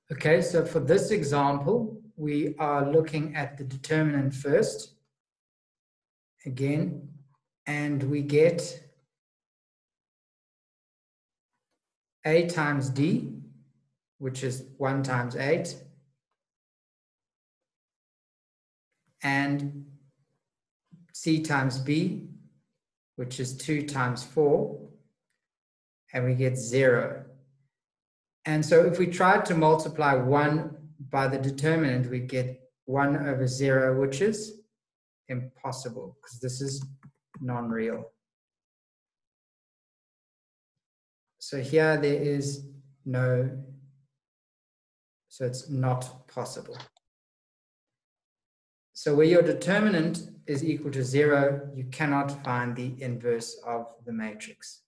Okay, so for this example, we are looking at the determinant first, again, and we get A times D, which is 1 times 8, and C times B, which is 2 times 4, and we get 0. And so if we tried to multiply 1 by the determinant, we get 1 over 0, which is impossible because this is non-real. So here there is no, so it's not possible. So where your determinant is equal to 0, you cannot find the inverse of the matrix.